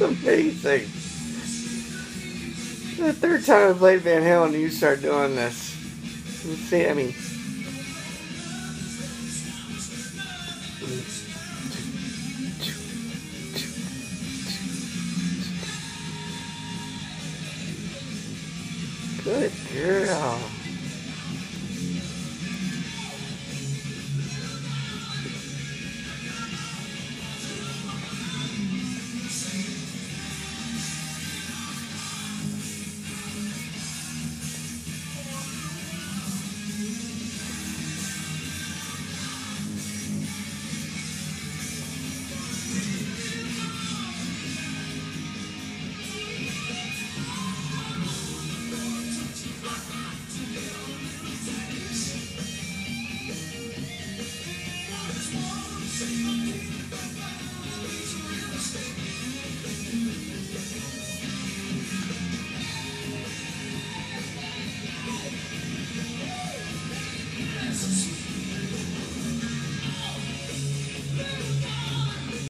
amazing. The third time I played Van Halen, you start doing this. See, I mean. Good girl.